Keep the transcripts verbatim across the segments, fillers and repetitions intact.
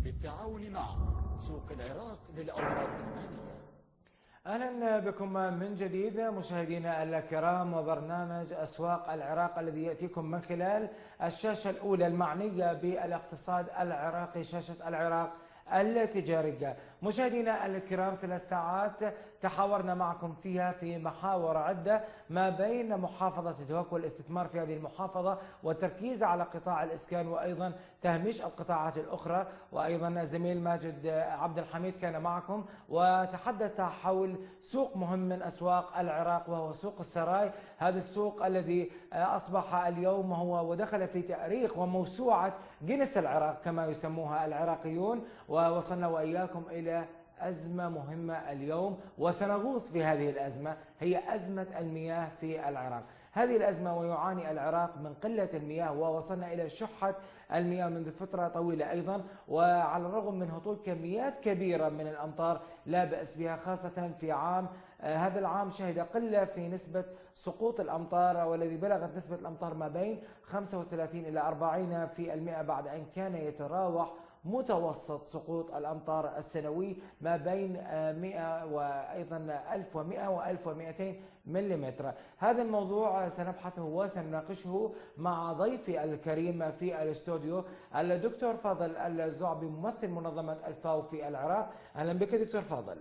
بالتعاون مع سوق العراق للأوراق المالية. أهلا بكم من جديد مشاهدينا الكرام، وبرنامج أسواق العراق الذي يأتيكم من خلال الشاشة الأولى المعنية بالاقتصاد العراقي، شاشة العراق التجارية. مشاهدينا الكرام، ثلاث ساعات تحاورنا معكم فيها في محاور عدة ما بين محافظة دهوك والاستثمار في هذه المحافظة والتركيز على قطاع الإسكان وأيضا تهميش القطاعات الأخرى. وأيضا الزميل ماجد عبد الحميد كان معكم وتحدث حول سوق مهم من أسواق العراق وهو سوق السراي. هذا السوق الذي أصبح اليوم هو ودخل في تاريخ وموسوعة جينيس العراق كما يسموها العراقيون. ووصلنا وإياكم إلى أزمة مهمة اليوم وسنغوص في هذه الأزمة، هي أزمة المياه في العراق. هذه الأزمة ويعاني العراق من قلة المياه، ووصلنا إلى شحة المياه منذ فترة طويلة أيضا، وعلى الرغم من هطول كميات كبيرة من الأمطار لا بأس بها، خاصة في عام آه هذا العام شهد قلة في نسبة سقوط الأمطار، والذي بلغت نسبة الأمطار ما بين خمسة وثلاثين إلى أربعين في المئة، بعد أن كان يتراوح متوسط سقوط الأمطار السنوي ما بين مئة وأيضا ألف ومئة وألف ومئتين ملم. هذا الموضوع سنبحثه وسنناقشه مع ضيفي الكريم في الاستوديو الدكتور فاضل الزعبي، ممثل منظمة الفاو في العراق. أهلا بك دكتور فاضل.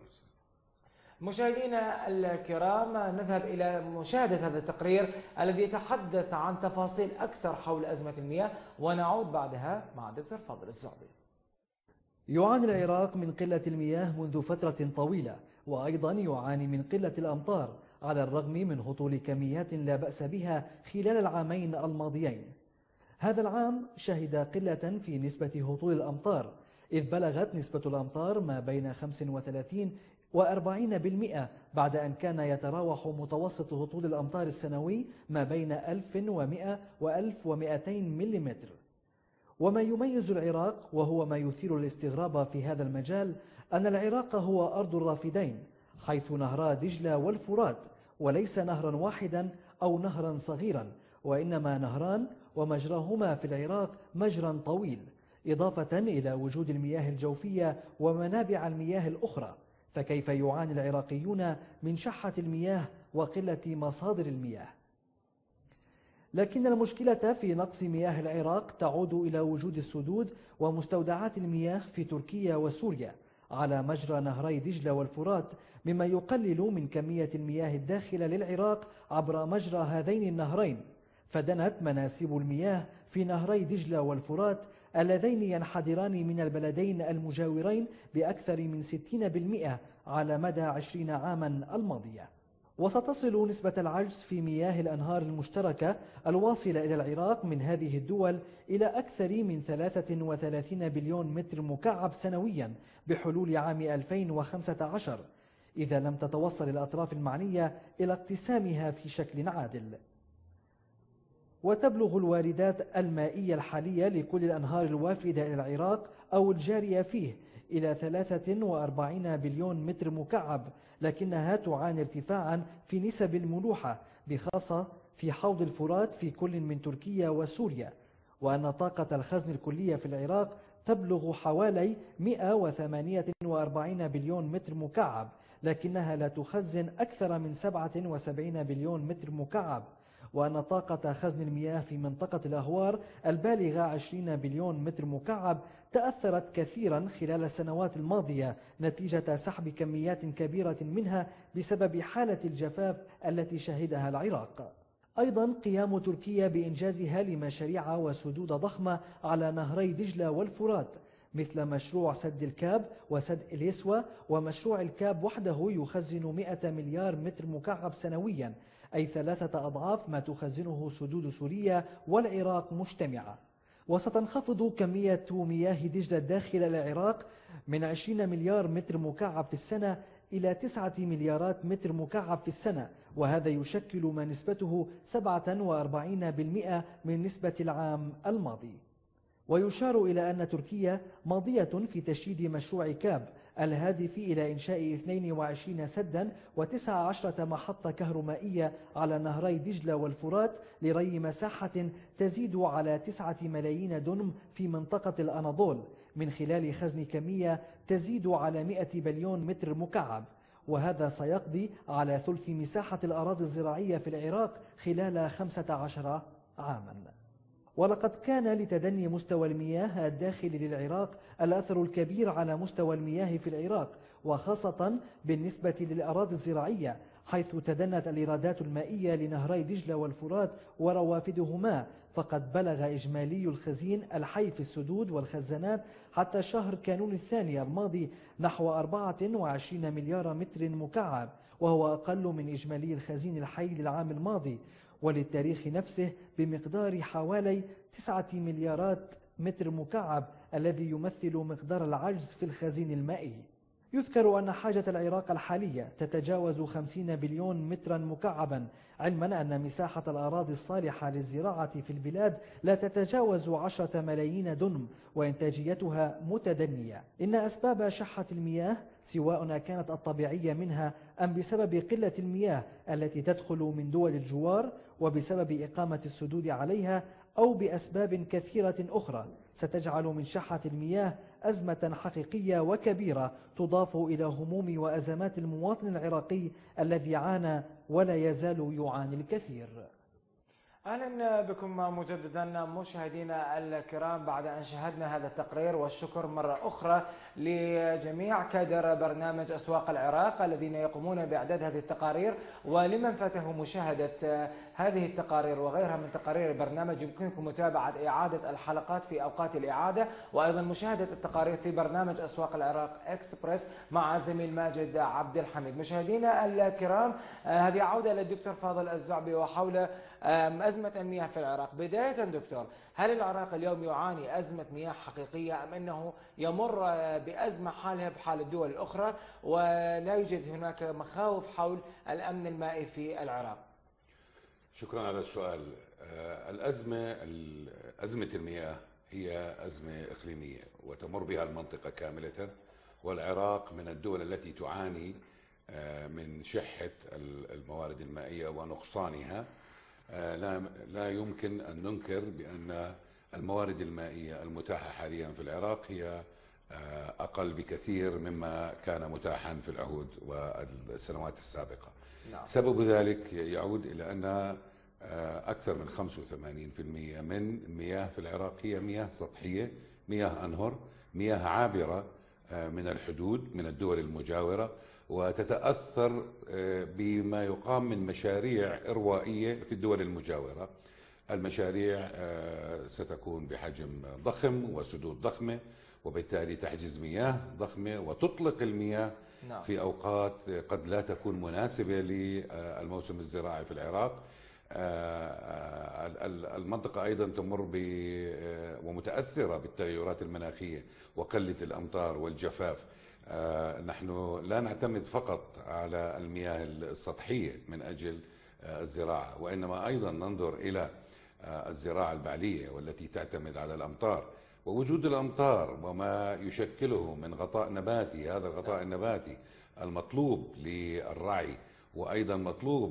مشاهدينا الكرام، نذهب إلى مشاهدة هذا التقرير الذي يتحدث عن تفاصيل أكثر حول أزمة المياه، ونعود بعدها مع الدكتور فاضل الزعبي. يعاني العراق من قلة المياه منذ فترة طويلة، وأيضا يعاني من قلة الأمطار على الرغم من هطول كميات لا بأس بها خلال العامين الماضيين. هذا العام شهد قلة في نسبة هطول الأمطار، إذ بلغت نسبة الأمطار ما بين خمسة وثلاثين وأربعين بالمئة، بعد أن كان يتراوح متوسط هطول الأمطار السنوي ما بين ألف ومئة وألف ومئتين ملم. وما يميز العراق وهو ما يثير الاستغراب في هذا المجال أن العراق هو أرض الرافدين، حيث نهرا دجلة والفرات، وليس نهرا واحدا أو نهرا صغيرا، وإنما نهران ومجراهما في العراق مجرا طويل، إضافة إلى وجود المياه الجوفية ومنابع المياه الأخرى. فكيف يعاني العراقيون من شحة المياه وقلة مصادر المياه؟ لكن المشكلة في نقص مياه العراق تعود إلى وجود السدود ومستودعات المياه في تركيا وسوريا على مجرى نهري دجلة والفرات، مما يقلل من كمية المياه الداخلة للعراق عبر مجرى هذين النهرين. فدنت مناسيب المياه في نهري دجلة والفرات اللذين ينحدران من البلدين المجاورين بأكثر من ستين بالمئة على مدى عشرين عاما الماضية. وستصل نسبة العجز في مياه الأنهار المشتركة الواصلة إلى العراق من هذه الدول إلى أكثر من ثلاثة وثلاثين بليون متر مكعب سنويا بحلول عام ألفين وخمسة عشر، إذا لم تتوصل الأطراف المعنية إلى اقتسامها في شكل عادل. وتبلغ الواردات المائية الحالية لكل الأنهار الوافدة إلى العراق أو الجارية فيه إلى ثلاثة وأربعين بليون متر مكعب، لكنها تعاني ارتفاعا في نسب الملوحة، بخاصة في حوض الفرات في كل من تركيا وسوريا، وأن طاقة الخزن الكلية في العراق تبلغ حوالي مئة وثمانية وأربعين بليون متر مكعب، لكنها لا تخزن أكثر من سبعة وسبعين بليون متر مكعب، وأن طاقة خزن المياه في منطقة الأهوار البالغة عشرين بليون متر مكعب تأثرت كثيرا خلال السنوات الماضية نتيجة سحب كميات كبيرة منها بسبب حالة الجفاف التي شهدها العراق. أيضا قيام تركيا بإنجازها لمشاريع وسدود ضخمة على نهري دجلة والفرات، مثل مشروع سد الكاب وسد اليسوى، ومشروع الكاب وحده يخزن مئة مليار متر مكعب سنويا، أي ثلاثة أضعاف ما تخزنه سدود سوريا والعراق مجتمعة. وستنخفض كمية مياه دجلة الداخل العراق من عشرين مليار متر مكعب في السنة إلى تسعة مليارات متر مكعب في السنة، وهذا يشكل ما نسبته سبعة وأربعين بالمئة من نسبة العام الماضي. ويشار إلى أن تركيا ماضية في تشييد مشروع كاب الهادف إلى إنشاء اثنين وعشرين سدا وتسعة عشرة محطة كهرومائية على نهري دجلة والفرات لري مساحة تزيد على تسعة ملايين دنم في منطقة الأناضول، من خلال خزن كمية تزيد على مئة بليون متر مكعب، وهذا سيقضي على ثلث مساحة الأراضي الزراعية في العراق خلال خمسة عشر عاما. ولقد كان لتدني مستوى المياه الداخلي للعراق الأثر الكبير على مستوى المياه في العراق، وخاصة بالنسبة للأراضي الزراعية، حيث تدنت الإيرادات المائية لنهري دجلة والفرات وروافدهما، فقد بلغ إجمالي الخزين الحي في السدود والخزانات حتى شهر كانون الثاني الماضي نحو أربعة وعشرين مليار متر مكعب، وهو أقل من إجمالي الخزين الحي للعام الماضي وللتاريخ نفسه بمقدار حوالي تسعة مليارات متر مكعب، الذي يمثل مقدار العجز في الخزين المائي. يذكر أن حاجة العراق الحالية تتجاوز خمسين بليون مترا مكعبا، علما أن مساحة الأراضي الصالحة للزراعة في البلاد لا تتجاوز عشرة ملايين دنم، وإنتاجيتها متدنية. إن أسباب شحة المياه سواء كانت الطبيعية منها أم بسبب قلة المياه التي تدخل من دول الجوار وبسبب إقامة السدود عليها أو بأسباب كثيرة أخرى، ستجعل من شحة المياه أزمة حقيقية وكبيرة تضاف إلى هموم وأزمات المواطن العراقي الذي عانى ولا يزال يعاني الكثير. أهلا بكم مجددا مشاهدينا الكرام بعد أن شاهدنا هذا التقرير، والشكر مرة أخرى لجميع كادر برنامج أسواق العراق الذين يقومون بإعداد هذه التقارير، ولمن فاته مشاهدة هذه التقارير وغيرها من تقارير البرنامج يمكنكم متابعة إعادة الحلقات في أوقات الإعادة، وأيضا مشاهدة التقارير في برنامج أسواق العراق إكسبرس مع زميل ماجد عبد الحميد. مشاهدينا الكرام، هذه عودة للدكتور فاضل الزعبي وحول أزمة المياه في العراق. بداية دكتور، هل العراق اليوم يعاني أزمة مياه حقيقية أم أنه يمر بأزمة حالها بحال الدول الأخرى ولا يوجد هناك مخاوف حول الأمن المائي في العراق؟ شكرا على السؤال. الأزمة أزمة المياه هي أزمة إقليمية وتمر بها المنطقة كاملة، والعراق من الدول التي تعاني من شحة الموارد المائية ونقصانها. لا لا يمكن أن ننكر بأن الموارد المائية المتاحة حاليا في العراق هي أقل بكثير مما كان متاحا في العهود والسنوات السابقة. نعم. سبب ذلك يعود إلى أن أكثر من خمسة وثمانين بالمئة من المياه في العراق هي مياه سطحية، مياه أنهر، مياه عابرة من الحدود من الدول المجاورة، وتتأثر بما يقام من مشاريع إروائية في الدول المجاورة. المشاريع ستكون بحجم ضخم وسدود ضخمة، وبالتالي تحجز مياه ضخمة وتطلق المياه في أوقات قد لا تكون مناسبة للموسم الزراعي في العراق. المنطقة أيضا تمر ب ومتأثرة بالتغيرات المناخية وقلة الأمطار والجفاف. نحن لا نعتمد فقط على المياه السطحية من أجل الزراعة، وإنما أيضا ننظر إلى الزراعة البعلية والتي تعتمد على الأمطار، ووجود الأمطار وما يشكله من غطاء نباتي. هذا الغطاء النباتي المطلوب للرعي وأيضا مطلوب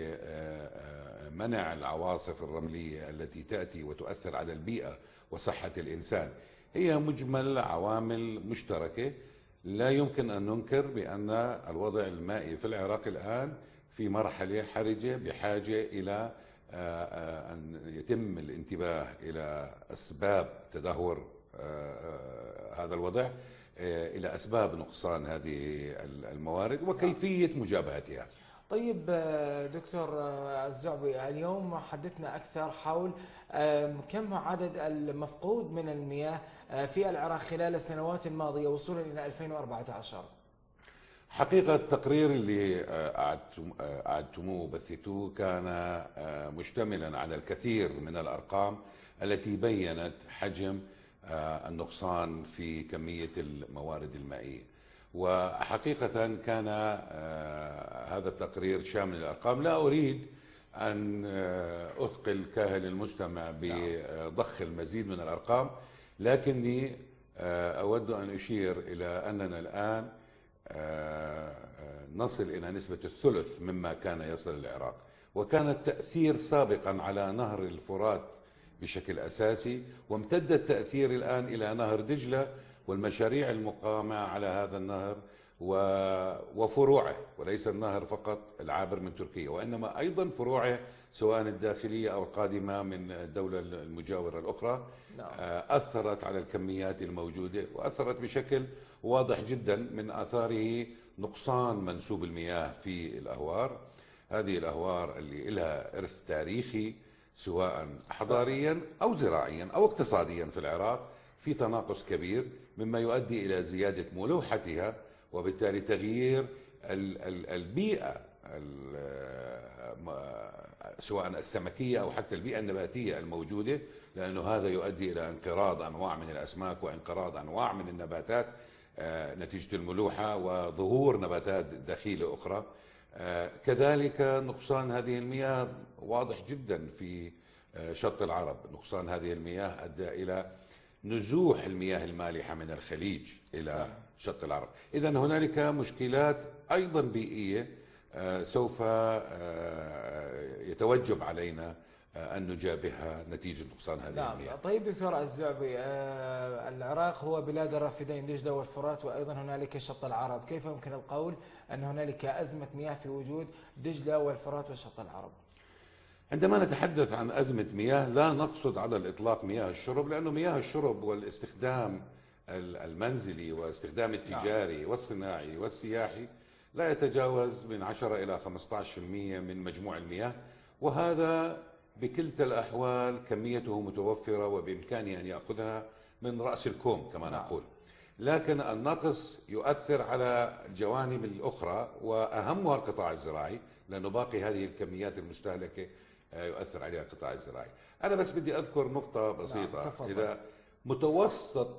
لمنع العواصف الرملية التي تأتي وتؤثر على البيئة وصحة الإنسان. هي مجمل عوامل مشتركة. لا يمكن أن ننكر بأن الوضع المائي في العراق الآن في مرحلة حرجة بحاجة إلى أن يتم الانتباه إلى أسباب تدهور هذا الوضع، إلى أسباب نقصان هذه الموارد وكيفية مجابهتها. طيب دكتور الزعبي، اليوم حدثنا أكثر حول كم عدد المفقود من المياه في العراق خلال السنوات الماضية وصولا إلى ألفين وأربعة عشر. حقيقة التقرير اللي أعدتموه وبثتوه كان مشتملا على الكثير من الأرقام التي بيّنت حجم النقصان في كمية الموارد المائية، وحقيقة كان هذا التقرير شامل الأرقام. لا أريد أن أثقل كاهل المجتمع بضخ المزيد من الأرقام، لكني أود أن أشير إلى أننا الآن نصل إلى نسبة الثلث مما كان يصل العراق، وكان التأثير سابقا على نهر الفرات بشكل أساسي، وامتد التأثير الآن إلى نهر دجلة والمشاريع المقامة على هذا النهر وفروعه، وليس النهر فقط العابر من تركيا، وإنما أيضا فروعه سواء الداخلية أو القادمة من الدولة المجاورة الأخرى. نعم. أثرت على الكميات الموجودة، وأثرت بشكل واضح جدا. من آثاره نقصان منسوب المياه في الأهوار، هذه الأهوار اللي لها إرث تاريخي سواء حضاريا أو زراعيا أو اقتصاديا في العراق، في تناقص كبير مما يؤدي إلى زيادة ملوحتها، وبالتالي تغيير البيئة سواء السمكية أو حتى البيئة النباتية الموجودة، لأنه هذا يؤدي إلى انقراض أنواع من الأسماك وانقراض أنواع من النباتات نتيجة الملوحة، وظهور نباتات دخيلة أخرى. كذلك نقصان هذه المياه واضح جدا في شط العرب. نقصان هذه المياه أدى إلى نزوح المياه المالحة من الخليج إلى شط العرب. إذن هنالك مشكلات أيضا بيئية سوف يتوجب علينا أن نجابهها نتيجة نقصان هذه نعم. المياه. طيب دكتور الزعبي، العراق هو بلاد الرافدين دجلة والفرات، وأيضا هنالك شط العرب، كيف يمكن القول أن هنالك أزمة مياه في وجود دجلة والفرات وشط العرب؟ عندما نتحدث عن أزمة مياه لا نقصد على الإطلاق مياه الشرب، لأنه مياه الشرب والاستخدام المنزلي واستخدام التجاري والصناعي والسياحي لا يتجاوز من عشرة إلى خمسة عشر بالمئة من مجموع المياه، وهذا بكلتا الأحوال كميته متوفرة وبإمكانه أن يأخذها من رأس الكوم كما نقول. لكن النقص يؤثر على الجوانب الأخرى وأهمها القطاع الزراعي، لأنه باقي هذه الكميات المستهلكة يؤثر عليها القطاع الزراعي. أنا بس بدي أذكر نقطة بسيطة. نعم. إذا متوسط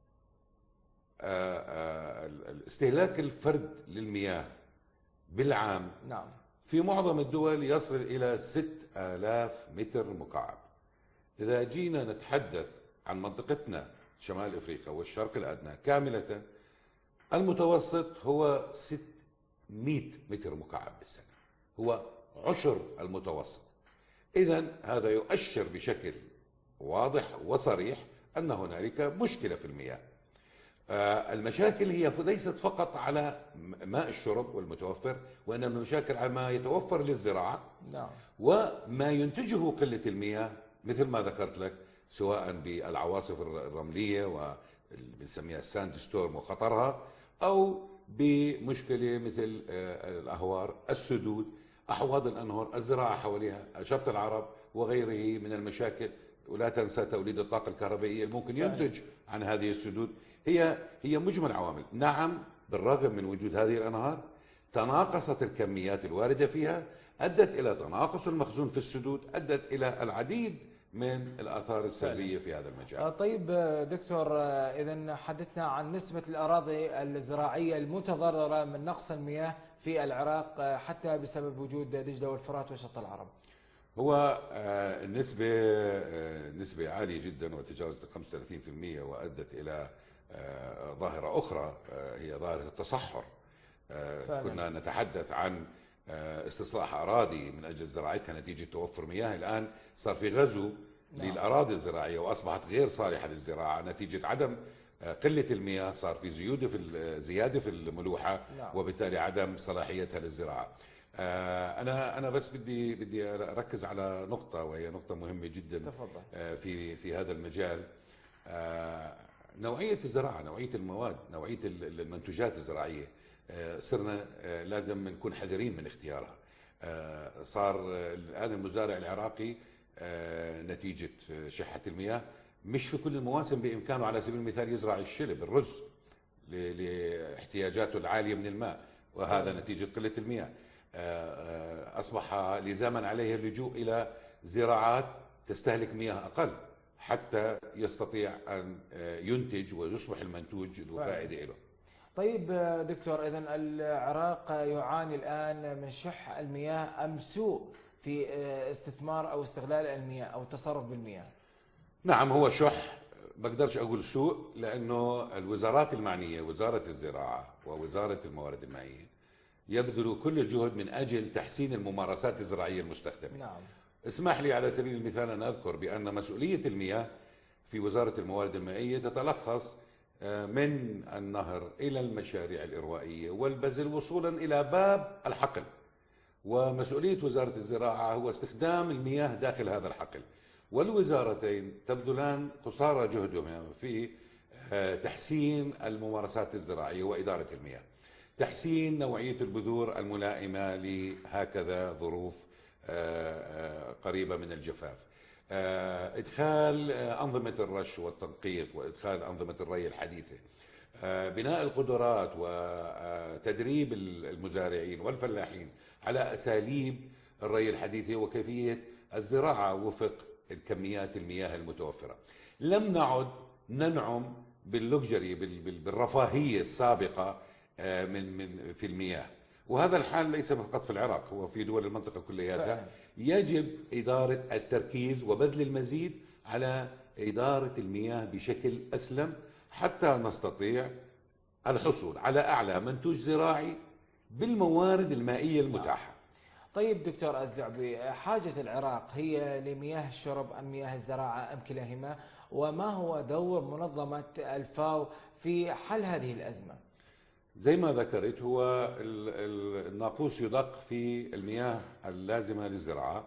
الاستهلاك الفرد للمياه بالعام نعم. في معظم الدول يصل إلى ستة آلاف متر مكعب. إذا جينا نتحدث عن منطقتنا شمال أفريقيا والشرق الأدنى كاملة، المتوسط هو ستمئة متر مكعب بالسنة، هو عشر المتوسط. إذن هذا يؤشر بشكل واضح وصريح أن هنالك مشكلة في المياه. المشاكل هي ليست فقط على ماء الشرب والمتوفر، وإنما المشاكل على ما يتوفر للزراعة. نعم. وما ينتجه قلة المياه مثل ما ذكرت لك، سواء بالعواصف الرملية وبنسميها الساند ستورم وخطرها، أو بمشكلة مثل الأهوار، السدود، أحواض الأنهار، الزراعة حواليها، شط العرب وغيره من المشاكل. ولا تنسى توليد الطاقة الكهربائية الممكن ينتج عن هذه السدود. هي هي مجمل عوامل. نعم، بالرغم من وجود هذه الأنهار تناقصت الكميات الواردة فيها، أدت إلى تناقص المخزون في السدود، أدت إلى العديد من الآثار السلبية في هذا المجال. طيب دكتور، إذا حدثنا عن نسبة الأراضي الزراعية المتضررة من نقص المياه في العراق حتى بسبب وجود دجلة والفرات وشط العرب. هو النسبة نسبة عالية جدا وتجاوزت خمسة وثلاثين بالمئة، وأدت إلى ظاهرة أخرى هي ظاهرة التصحر. فعلا. كنا نتحدث عن استصلاح أراضي من أجل زراعتها نتيجة توفر مياه، الآن صار في غزو نعم. للأراضي الزراعية وأصبحت غير صالحة للزراعة نتيجة عدم قلة المياه. صار في زيادة في زيادة في الملوحة نعم. وبالتالي عدم صلاحيتها للزراعة. أنا أنا بس بدي بدي أركز على نقطة، وهي نقطة مهمة جدا. تفضل. في في هذا المجال، نوعية الزراعة، نوعية المواد، نوعية المنتوجات الزراعية، صرنا لازم نكون حذرين من اختيارها. صار الآن المزارع العراقي نتيجة شحة المياه مش في كل المواسم بإمكانه على سبيل المثال يزرع الشلب الرز لاحتياجاته العالية من الماء، وهذا نتيجة قلة المياه. أصبح لزاما عليه اللجوء إلى زراعات تستهلك مياه أقل حتى يستطيع أن ينتج ويصبح المنتوج ذو فائدة له. طيب دكتور، إذن العراق يعاني الآن من شح المياه أم سوء في استثمار أو استغلال المياه أو التصرف بالمياه؟ نعم، هو شح، بقدرش أقول سوء، لأنه الوزارات المعنية، وزارة الزراعة ووزارة الموارد المائية، يبذلوا كل الجهد من أجل تحسين الممارسات الزراعية المستخدمة. نعم. اسمح لي على سبيل المثال أن أذكر بأن مسؤولية المياه في وزارة الموارد المائية تتلخص من النهر إلى المشاريع الإروائية والبذل وصولا إلى باب الحقل، ومسؤولية وزارة الزراعة هو استخدام المياه داخل هذا الحقل، والوزارتين تبذلان قصارى جهدهما في تحسين الممارسات الزراعية وإدارة المياه، تحسين نوعية البذور الملائمة لهكذا ظروف قريبة من الجفاف، إدخال أنظمة الرش والتنقيط وإدخال أنظمة الري الحديثة، بناء القدرات وتدريب المزارعين والفلاحين على أساليب الري الحديثة وكيفية الزراعة وفق الكميات المياه المتوفرة. لم نعد ننعم باللوكجري بالرفاهية السابقة من من في المياه، وهذا الحال ليس فقط في العراق، هو في دول المنطقة كلياتها. يجب إدارة التركيز وبذل المزيد على إدارة المياه بشكل أسلم حتى نستطيع الحصول على أعلى منتوج زراعي بالموارد المائية المتاحة. طيب دكتور الزعبي، حاجة العراق هي لمياه الشرب أم مياه الزراعة أم كلاهما؟ وما هو دور منظمة الفاو في حل هذه الأزمة؟ زي ما ذكرت، هو الناقوس يدق في المياه اللازمة للزراعة.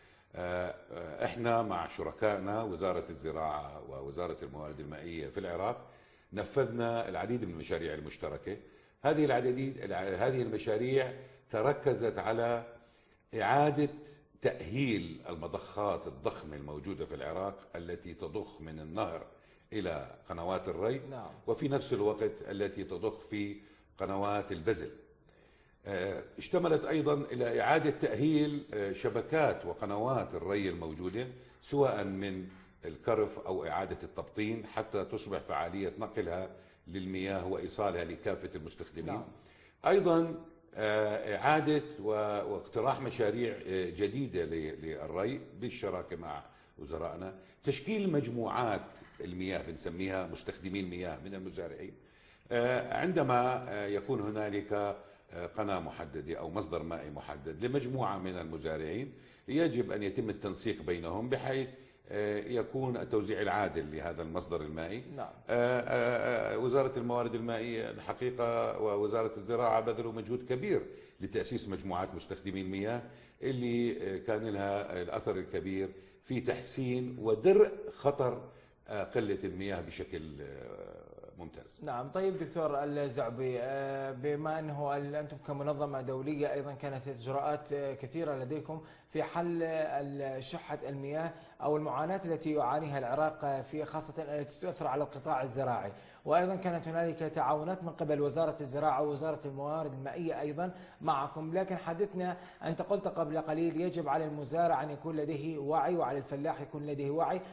احنا مع شركائنا وزارة الزراعة ووزارة الموارد المائية في العراق نفذنا العديد من المشاريع المشتركة. هذه العديد هذه المشاريع تركزت على إعادة تأهيل المضخات الضخمة الموجودة في العراق التي تضخ من النهر إلى قنوات الري، نعم. وفي نفس الوقت التي تضخ في قنوات البذل. اشتملت أيضا إلى إعادة تأهيل شبكات وقنوات الري الموجودة سواء من الكرف أو إعادة التبطين حتى تصبح فعالية نقلها للمياه وإيصالها لكافة المستخدمين. نعم. أيضا إعادة واقتراح مشاريع جديدة للري بالشراكة مع وزرائنا، تشكيل مجموعات المياه بنسميها مستخدمي المياه من المزارعين. عندما يكون هنالك قناة محددة أو مصدر مائي محدد لمجموعة من المزارعين، يجب أن يتم التنسيق بينهم بحيث يكون التوزيع العادل لهذا المصدر المائي. نعم. وزارة الموارد المائية الحقيقة ووزارة الزراعة بذلوا مجهود كبير لتأسيس مجموعات مستخدمي المياه اللي كان لها الأثر الكبير في تحسين ودرء خطر قلة المياه بشكل ممتاز. نعم. طيب دكتور الزعبي، بما أنه أنتم كمنظمة دولية أيضا كانت إجراءات كثيرة لديكم في حل شحة المياه أو المعاناة التي يعانيها العراق في خاصة التي تؤثر على القطاع الزراعي، وأيضا كانت هنالك تعاونات من قبل وزارة الزراعة ووزارة الموارد المائية أيضا معكم. لكن حدثنا، أنت قلت قبل قليل يجب على المزارع أن يكون لديه وعي وعلى الفلاح يكون لديه وعي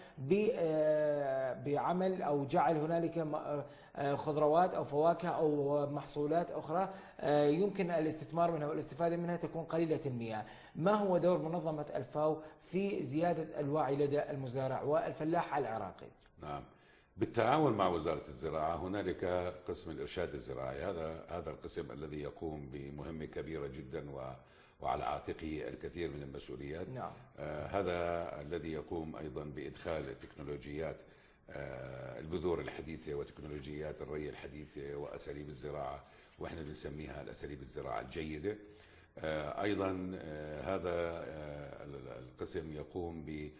بعمل أو جعل هنالك خضروات أو فواكه أو محصولات أخرى يمكن الاستثمار منها والاستفادة منها تكون قليلة المياه. ما هو دور منظمة الفاو في زيادة الوعي لدى المزارع والفلاح العراقي؟ نعم، بالتعاون مع وزارة الزراعة هنالك قسم الإرشاد الزراعي، هذا هذا القسم الذي يقوم بمهمة كبيرة جدا و وعلى عاتقه الكثير من المسؤوليات. نعم. آه هذا الذي يقوم أيضا بإدخال التكنولوجيات آه البذور الحديثة وتكنولوجيات الري الحديثة وأساليب الزراعة، وإحنا بنسميها الأساليب الزراعة الجيدة. آه أيضا آه هذا آه القسم يقوم ب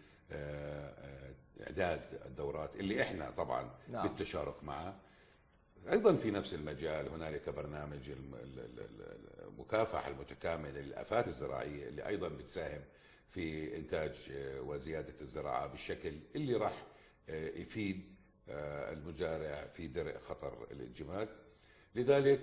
إعداد الدورات اللي إحنا طبعا نعم. بالتشارك معه. أيضا في نفس المجال هنالك برنامج المكافحة المتكاملة للآفات الزراعية اللي أيضا بتساهم في إنتاج وزيادة الزراعة بالشكل اللي راح يفيد المزارع في درء خطر الانجماد. لذلك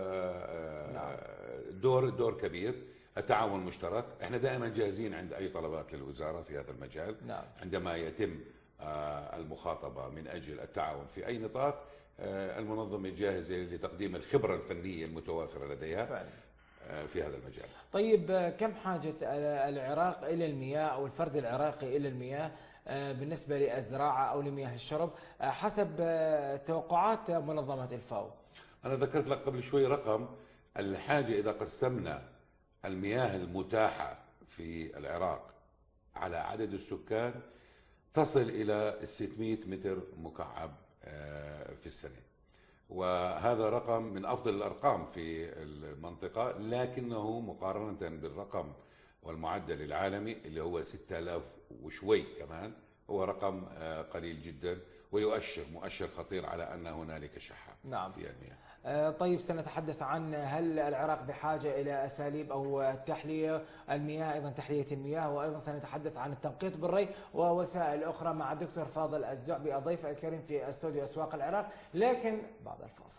دور دور كبير، التعاون مشترك. احنا دائما جاهزين عند أي طلبات للوزارة في هذا المجال. نعم. عندما يتم المخاطبة من أجل التعاون في أي نطاق، المنظمة جاهزة لتقديم الخبرة الفنية المتوافرة لديها فعلا في هذا المجال. طيب، كم حاجة العراق إلى المياه أو الفرد العراقي إلى المياه بالنسبة للزراعة أو لمياه الشرب حسب توقعات منظمة الفاو؟ أنا ذكرت لك قبل شوي رقم الحاجة إذا قسمنا المياه المتاحة في العراق على عدد السكان تصل إلى ستمئة متر مكعب في السنة، وهذا رقم من أفضل الأرقام في المنطقة، لكنه مقارنة بالرقم والمعدل العالمي اللي هو ستة آلاف وشوي كمان هو رقم قليل جدا، ويؤشر مؤشر خطير على أن هنالك شحة نعم. في المياه. طيب سنتحدث عن هل العراق بحاجة إلى أساليب أو تحلية المياه، أيضا تحلية المياه، وأيضا سنتحدث عن التنقيط بالري ووسائل أخرى مع الدكتور فاضل الزعبي الضيف الكريم في استوديو أسواق العراق، لكن بعد الفاصل.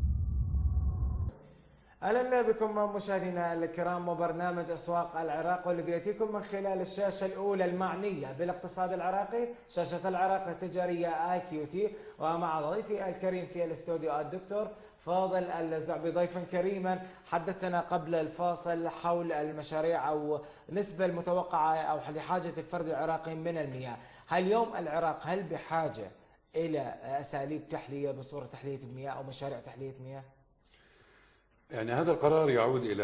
اهلا بكم مشاهدينا الكرام وبرنامج اسواق العراق، والذي ياتيكم من خلال الشاشه الاولى المعنيه بالاقتصاد العراقي، شاشه العراق التجاريه اي كيو تي، ومع ضيفي الكريم في الاستوديو الدكتور فاضل الزعبي ضيفا كريما. حدثنا قبل الفاصل حول المشاريع او النسبه المتوقعه او لحاجه الفرد العراقي من المياه. هل اليوم العراق هل بحاجه الى اساليب تحليه بصوره تحليه المياه او مشاريع تحليه مياه؟ يعني هذا القرار يعود إلى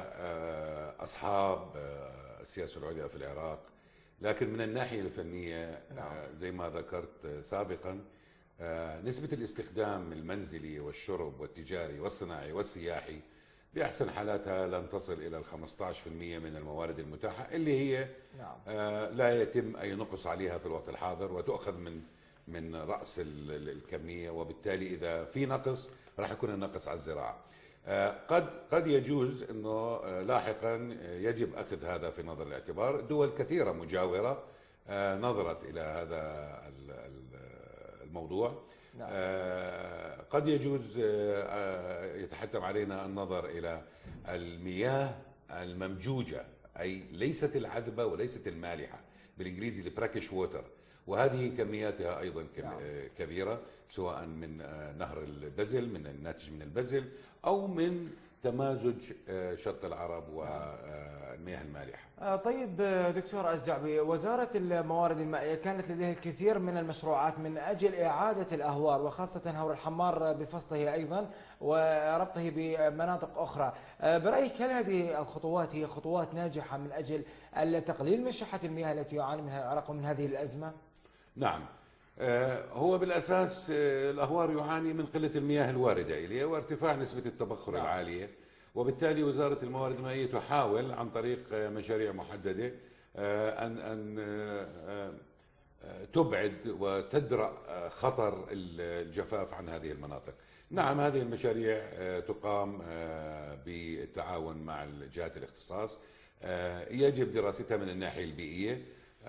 أصحاب السياسة العليا في العراق، لكن من الناحية الفنية زي ما ذكرت سابقا نسبة الاستخدام المنزلي والشرب والتجاري والصناعي والسياحي بأحسن حالاتها لن تصل إلى ال خمسة عشر بالمئة من الموارد المتاحة، اللي هي لا يتم أي نقص عليها في الوقت الحاضر، وتؤخذ من من رأس الكمية، وبالتالي إذا في نقص راح يكون النقص على الزراعة. قد قد يجوز انه لاحقا يجب اخذ هذا في نظر الاعتبار. دول كثيره مجاوره نظرت الى هذا الموضوع. نعم. قد يجوز يتحتم علينا النظر الى المياه الممجوجه، اي ليست العذبه وليست المالحه، بالانجليزي البراكش ووتر، وهذه كمياتها ايضا كبيره، سواء من نهر البزل، من الناتج من البزل، او من تمازج شط العرب والمياه المالحه. طيب دكتور الزعبي، وزاره الموارد المائيه كانت لديها الكثير من المشروعات من اجل اعاده الاهوار، وخاصه هور الحمار بفصله ايضا وربطه بمناطق اخرى. برايك هل هذه الخطوات هي خطوات ناجحه من اجل التقليل من شحه المياه التي يعاني منها العراق ومن هذه الازمه؟ نعم، هو بالأساس الأهوار يعاني من قلة المياه الواردة إليه وارتفاع نسبة التبخر نعم. العالية، وبالتالي وزارة الموارد المائية تحاول عن طريق مشاريع محددة أن أن تبعد وتدرأ خطر الجفاف عن هذه المناطق. نعم، هذه المشاريع تقام بالتعاون مع الجهات الاختصاص، يجب دراستها من الناحية البيئية.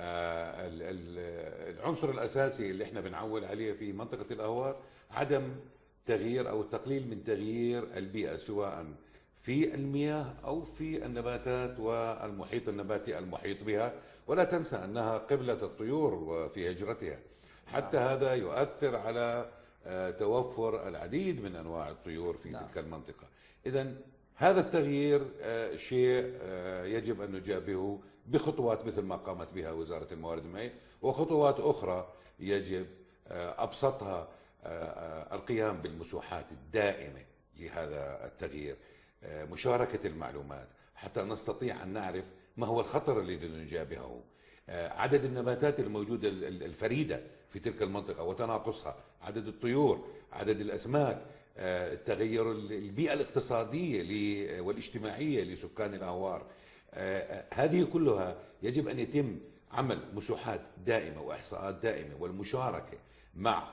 العنصر الأساسي اللي احنا بنعول عليه في منطقة الأهوار عدم تغيير أو التقليل من تغيير البيئة، سواء في المياه أو في النباتات والمحيط النباتي المحيط بها، ولا تنسى أنها قبلة الطيور وفي هجرتها، حتى هذا يؤثر على توفر العديد من أنواع الطيور في تلك المنطقة. إذن هذا التغيير شيء يجب أن نجابهه بخطوات مثل ما قامت بها وزارة الموارد المائية، وخطوات أخرى يجب أبسطها القيام بالمسوحات الدائمة لهذا التغيير، مشاركة المعلومات حتى نستطيع أن نعرف ما هو الخطر الذي نجابهه، عدد النباتات الموجودة الفريدة في تلك المنطقة وتناقصها، عدد الطيور، عدد الأسماك، تغير البيئة الاقتصادية والاجتماعية لسكان الأهوار. هذه كلها يجب أن يتم عمل مسوحات دائمة وإحصاءات دائمة والمشاركة مع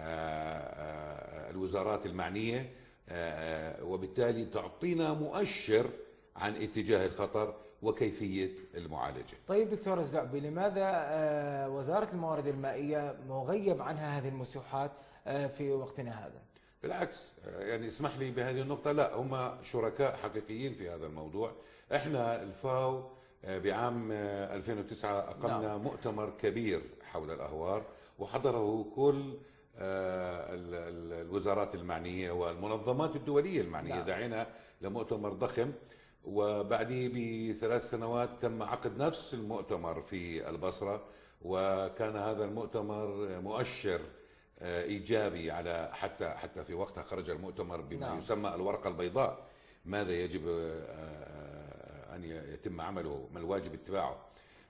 الوزارات المعنية، وبالتالي تعطينا مؤشر عن اتجاه الخطر وكيفية المعالجة. طيب دكتور الزعبي، لماذا وزارة الموارد المائية مغيب عنها هذه المسوحات في وقتنا هذا؟ بالعكس، يعني اسمح لي بهذه النقطة، لا، هم شركاء حقيقيين في هذا الموضوع. احنا الفاو بعام ألفين وتسعة أقمنا نعم. مؤتمر كبير حول الأهوار، وحضره كل الوزارات المعنية والمنظمات الدولية المعنية نعم. دعينا لمؤتمر ضخم، وبعديه بثلاث سنوات تم عقد نفس المؤتمر في البصرة، وكان هذا المؤتمر مؤشر ايجابي على حتى حتى في وقتها خرج المؤتمر بما نعم. يسمى الورقه البيضاء، ماذا يجب ان يتم عمله، ما الواجب اتباعه.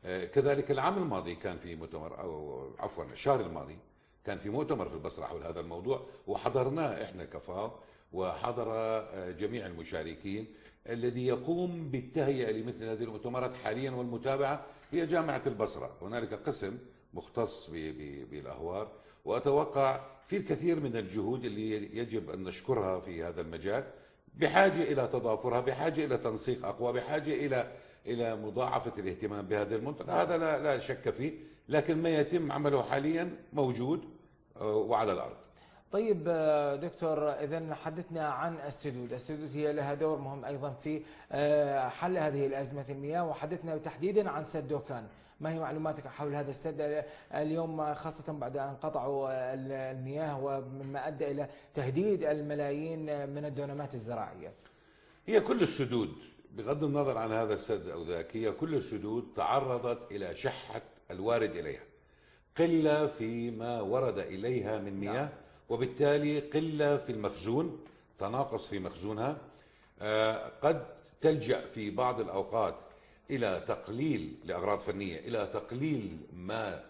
كذلك العام الماضي كان في مؤتمر، أو عفوا الشهر الماضي كان في مؤتمر في البصرة حول هذا الموضوع، وحضرناه إحنا كفاو وحضر جميع المشاركين. الذي يقوم بالتهيئة لمثل هذه المؤتمرات حاليا والمتابعة هي جامعة البصرة. هنالك قسم مختص بالأهوار، وأتوقع في الكثير من الجهود اللي يجب أن نشكرها في هذا المجال، بحاجة إلى تضافرها، بحاجة إلى تنسيق أقوى، بحاجة إلى إلى مضاعفة الاهتمام بهذه المنطقة. هذا لا, لا شك فيه، لكن ما يتم عمله حاليا موجود وعلى الأرض. طيب دكتور، إذا حدثنا عن السدود، السدود هي لها دور مهم أيضا في حل هذه الأزمة المياه، وحدثنا تحديدا عن سد دوكان. ما هي معلوماتك حول هذا السد اليوم، خاصة بعد أن قطعوا المياه ومما أدى إلى تهديد الملايين من الدونمات الزراعية؟ هي كل السدود بغض النظر عن هذا السد أو ذاك، هي كل السدود تعرضت إلى شحة الوارد إليها، قلة فيما ورد إليها من مياه، وبالتالي قلة في المخزون، تناقص في مخزونها. قد تلجأ في بعض الأوقات إلى تقليل لأغراض فنية، إلى تقليل ما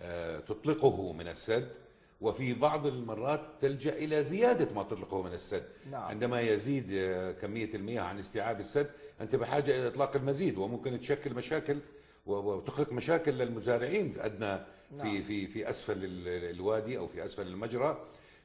تطلقه من السد، وفي بعض المرات تلجأ إلى زيادة ما تطلقه من السد. نعم. عندما يزيد كمية المياه عن استيعاب السد أنت بحاجة إلى إطلاق المزيد، وممكن تشكل مشاكل وتخلق مشاكل للمزارعين في أدنى في في في أسفل الوادي أو في أسفل المجرى.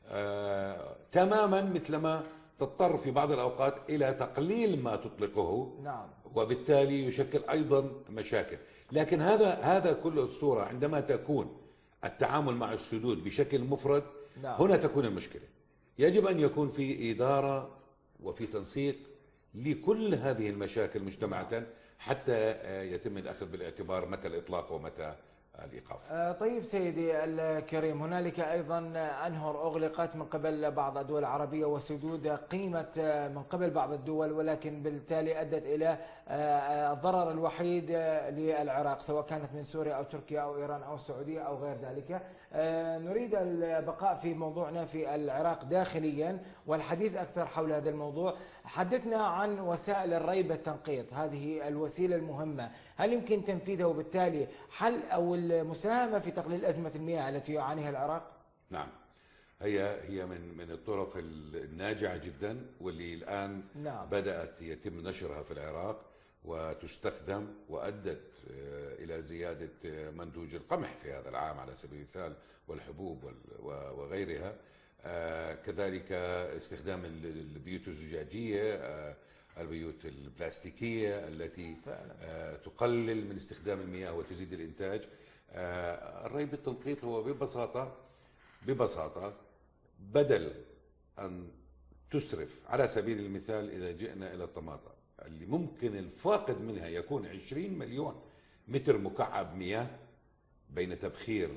آه تماما مثلما تضطر في بعض الأوقات إلى تقليل ما تطلقه. نعم. وبالتالي يشكل أيضا مشاكل. لكن هذا هذا كل الصورة عندما تكون التعامل مع السدود بشكل مفرد. نعم. هنا تكون المشكلة. يجب أن يكون في إدارة وفي تنسيق لكل هذه المشاكل مجتمعة، حتى يتم الأخذ بالاعتبار متى الإطلاق ومتى الإيقاف. طيب سيدي الكريم، هنالك أيضا أنهر أغلقت من قبل بعض الدول العربية وسدود قيمت من قبل بعض الدول، ولكن بالتالي أدت إلى الضرر الوحيد للعراق، سواء كانت من سوريا أو تركيا أو إيران أو السعودية أو غير ذلك. نريد البقاء في موضوعنا في العراق داخليا والحديث أكثر حول هذا الموضوع. حدثنا عن وسائل الري بالتنقيط، هذه الوسيلة المهمة، هل يمكن تنفيذها وبالتالي حل أو المساهمة في تقليل أزمة المياه التي يعانيها العراق؟ نعم، هي هي من من الطرق الناجعة جدا، واللي الآن نعم. بدأت يتم نشرها في العراق وتستخدم، وأدت إلى زيادة منتوج القمح في هذا العام على سبيل المثال، والحبوب وغيرها. كذلك استخدام البيوت الزجاجية، البيوت البلاستيكية التي فعلا. تقلل من استخدام المياه وتزيد الإنتاج. الري بالتنقيط هو ببساطة ببساطة بدل أن تسرف، على سبيل المثال إذا جئنا إلى الطماطم اللي ممكن الفاقد منها يكون عشرين مليون متر مكعب مياه بين تبخير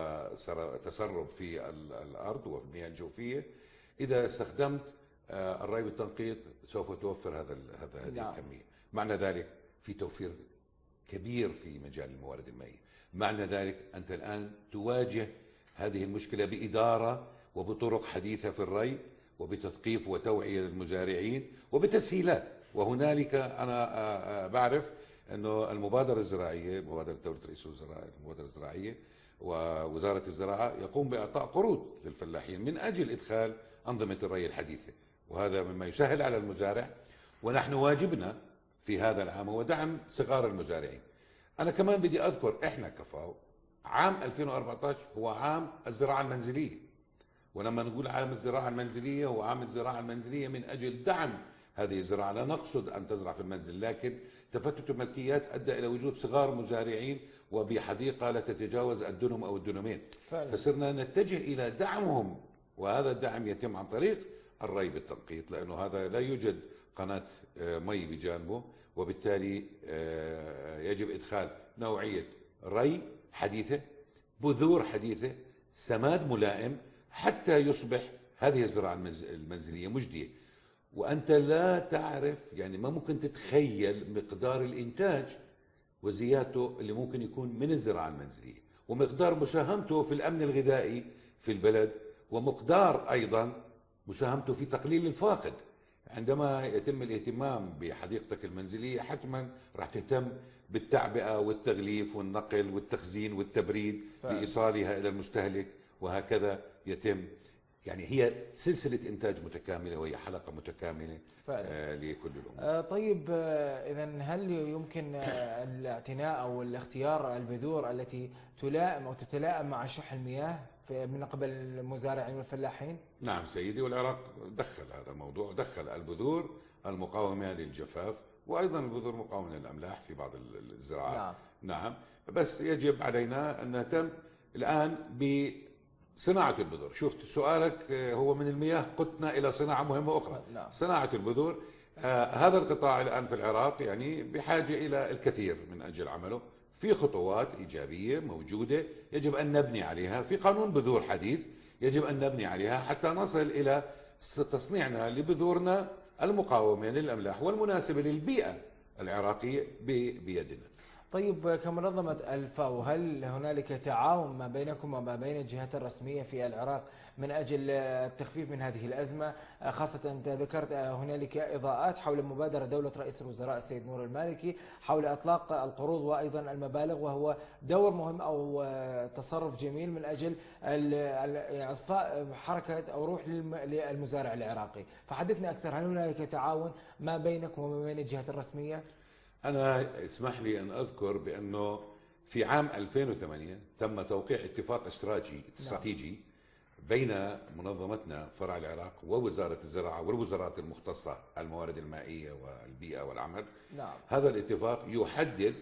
وتسرب في الأرض والمياه الجوفية، إذا استخدمت الري بالتنقيط سوف توفر هذا هذا هذه الكمية. معنى ذلك في توفير كبير في مجال الموارد المائية. معنى ذلك أنت الآن تواجه هذه المشكلة بإدارة وبطرق حديثة في الري، وبتثقيف وتوعية للمزارعين وبتسهيلات. وهنالك أنا بعرف أنه المبادرة الزراعية، مبادرة دولة رئيس الوزراء، المبادرة الزراعية ووزارة الزراعة يقوم بإعطاء قروض للفلاحين من أجل إدخال أنظمة الري الحديثة، وهذا مما يسهل على المزارع. ونحن واجبنا في هذا العام هو دعم صغار المزارعين. أنا كمان بدي أذكر إحنا كفاو عام ألفين وأربعة عشر هو عام الزراعة المنزلية، ولما نقول عام الزراعة المنزلية هو عام الزراعة المنزلية من أجل دعم هذه الزراعة. لا نقصد أن تزرع في المنزل، لكن تفتت الملكيات أدى إلى وجود صغار مزارعين وبحديقة لا تتجاوز الدنم أو الدنمين، فصرنا نتجه إلى دعمهم، وهذا الدعم يتم عن طريق الري بالتنقيط، لأنه هذا لا يوجد قناة مي بجانبه، وبالتالي يجب إدخال نوعية ري حديثة، بذور حديثة، سماد ملائم، حتى يصبح هذه الزراعة المنزلية مجدية. وأنت لا تعرف، يعني ما ممكن تتخيل مقدار الإنتاج وزيادته اللي ممكن يكون من الزراعة المنزلية، ومقدار مساهمته في الأمن الغذائي في البلد، ومقدار أيضا مساهمته في تقليل الفاقد. عندما يتم الاهتمام بحديقتك المنزلية حتما راح تهتم بالتعبئة والتغليف والنقل والتخزين والتبريد فعلا. لإيصالها إلى المستهلك، وهكذا يتم. يعني هي سلسلة إنتاج متكاملة وهي حلقة متكاملة آه لكل الأمور. آه طيب، آه إذا هل يمكن آه الاعتناء أو الاختيار البذور التي تلائم أو تتلائم مع شح المياه من قبل المزارعين والفلاحين؟ نعم سيدي، والعراق دخل هذا الموضوع، دخل البذور المقاومة للجفاف وأيضا البذور المقاومة للأملاح في بعض الزراعات. نعم. نعم، بس يجب علينا أن نهتم الآن بصناعة البذور. شفت سؤالك هو من المياه قدنا إلى صناعة مهمة أخرى. نعم. صناعة البذور، آه هذا القطاع الآن في العراق يعني بحاجة إلى الكثير من أجل عمله. في خطوات إيجابية موجودة يجب أن نبني عليها، في قانون بذور حديث يجب أن نبني عليها حتى نصل إلى تصنيعنا لبذورنا المقاومة للأملاح والمناسبة للبيئة العراقية بيدنا. طيب، كمنظمة الفاو هل هنالك تعاون ما بينكم وما بين الجهات الرسمية في العراق من أجل التخفيف من هذه الأزمة؟ خاصة أنت ذكرت هنالك إضاءات حول مبادرة دولة رئيس الوزراء السيد نور المالكي حول إطلاق القروض وأيضا المبالغ، وهو دور مهم أو تصرف جميل من أجل إعطاء حركة أو روح للمزارع العراقي. فحدثنا أكثر، هل هنالك تعاون ما بينكم وما بين الجهات الرسمية؟ أنا اسمح لي أن أذكر بأنه في عام ألفين وثمانية تم توقيع اتفاق استراتيجي استراتيجي بين منظمتنا فرع العراق ووزارة الزراعة والوزارات المختصة الموارد المائية والبيئة والعمل. نعم. هذا الاتفاق يحدد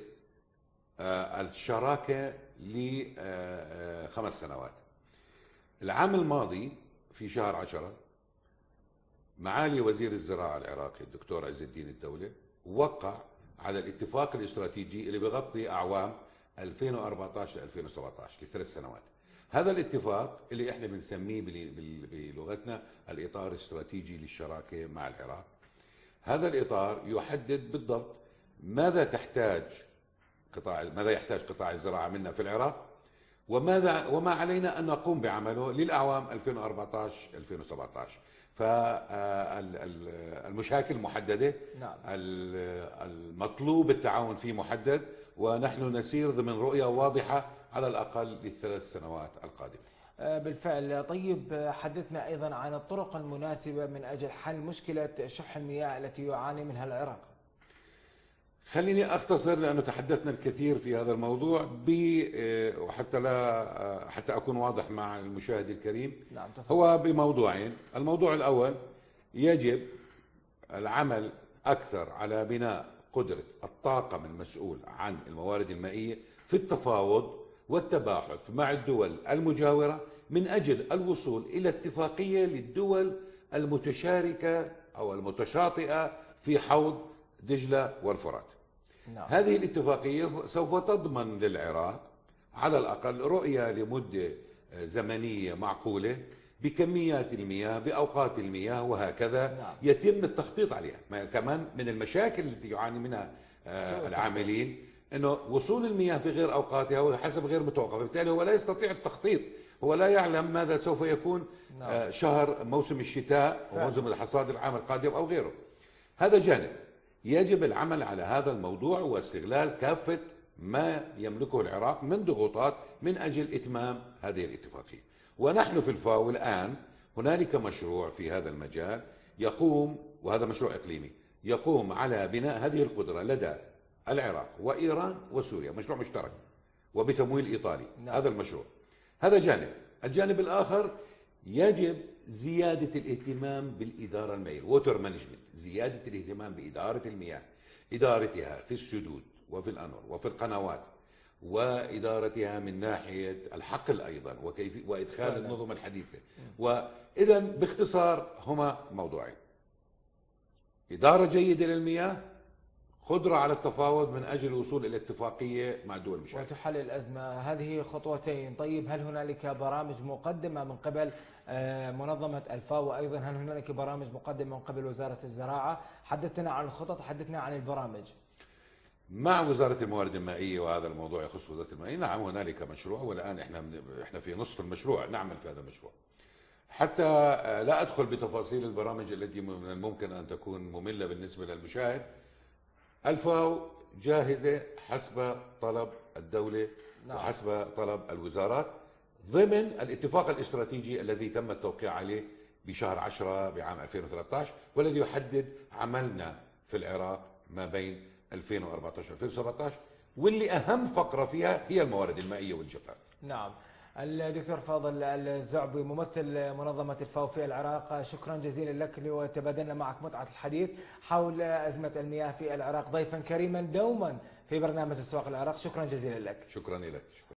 الشراكة لخمس سنوات. العام الماضي في شهر عشرة معالي وزير الزراعة العراقي الدكتور عز الدين الدولة وقع على الاتفاق الاستراتيجي اللي بغطي أعوام ألفين وأربعة عشر ألفين وسبعة عشر لثلاث سنوات. هذا الاتفاق اللي احنا بنسميه بلغتنا الإطار الاستراتيجي للشراكة مع العراق. هذا الإطار يحدد بالضبط ماذا تحتاج قطاع ماذا يحتاج قطاع الزراعة منا في العراق، وماذا وما علينا أن نقوم بعمله للأعوام ألفين وأربعة عشر ألفين وسبعة عشر. فالمشاكل محددة. نعم. المطلوب التعاون فيه محدد، ونحن نسير ضمن رؤية واضحة على الأقل للثلاث سنوات القادمة. بالفعل. طيب، حدثنا أيضا عن الطرق المناسبة من أجل حل مشكلة شح المياه التي يعاني منها العراق. خليني أختصر لأنه تحدثنا الكثير في هذا الموضوع وحتى لا حتى أكون واضح مع المشاهد الكريم. نعم. هو بموضوعين. الموضوع الأول، يجب العمل أكثر على بناء قدرة الطاقم المسؤول عن الموارد المائية في التفاوض والتباحث مع الدول المجاورة من أجل الوصول إلى اتفاقية للدول المتشاركة أو المتشاطئة في حوض دجلة والفرات. نعم. هذه الاتفاقية سوف تضمن للعراق على الأقل رؤية لمدة زمنية معقولة بكميات المياه بأوقات المياه وهكذا. نعم. يتم التخطيط عليها. كمان من المشاكل التي يعاني منها العاملين أنه وصول المياه في غير أوقاتها وحسب غير متوقع، بالتالي هو لا يستطيع التخطيط، هو لا يعلم ماذا سوف يكون. نعم. شهر موسم الشتاء وموسم الحصاد العام القادم أو غيره. هذا جانب يجب العمل على هذا الموضوع واستغلال كافة ما يملكه العراق من ضغوطات من أجل إتمام هذه الاتفاقية. ونحن في الفاو الآن هنالك مشروع في هذا المجال يقوم، وهذا مشروع إقليمي يقوم على بناء هذه القدرة لدى العراق وإيران وسوريا، مشروع مشترك وبتمويل إيطالي. نعم. هذا المشروع، هذا جانب. الجانب الآخر، يجب زيادة الاهتمام بالإدارة المائية، ووتر مانجمنت، زيادة الاهتمام بإدارة المياه، إدارتها في السدود وفي الأنهر وفي القنوات، وإدارتها من ناحية الحقل أيضا وكيف وإدخال فعلا. النظم الحديثة. وإذا باختصار هما موضوعين: إدارة جيدة للمياه، قدرة على التفاوض من أجل الوصول إلى اتفاقية مع الدول المشاركة وتحل الأزمة. هذه خطوتين. طيب، هل هنالك برامج مقدمة من قبل منظمة الفاو، وأيضا هل هنالك برامج مقدمة من قبل وزارة الزراعة؟ حدثنا عن الخطط، حدثنا عن البرامج. مع وزارة الموارد المائية، وهذا الموضوع يخص وزارة المائية. نعم، هنالك مشروع، والآن احنا احنا في نصف المشروع نعمل في هذا المشروع. حتى لا أدخل بتفاصيل البرامج التي من الممكن أن تكون مملة بالنسبة للمشاهد. الفاو جاهزة حسب طلب الدولة نعم. وحسب طلب الوزارات ضمن الاتفاق الاستراتيجي الذي تم التوقيع عليه بشهر عشرة بعام ألفين وثلاثة عشر، والذي يحدد عملنا في العراق ما بين ألفين وأربعة عشر ألفين وسبعة عشر، واللي أهم فقرة فيها هي الموارد المائية والجفاف. نعم. الدكتور فاضل الزعبي ممثل منظمة الفاو في العراق، شكرا جزيلا لك وتبادلنا معك متعة الحديث حول أزمة المياه في العراق، ضيفا كريما دوما في برنامج أسواق العراق. شكرا جزيلا لك. شكرا لك.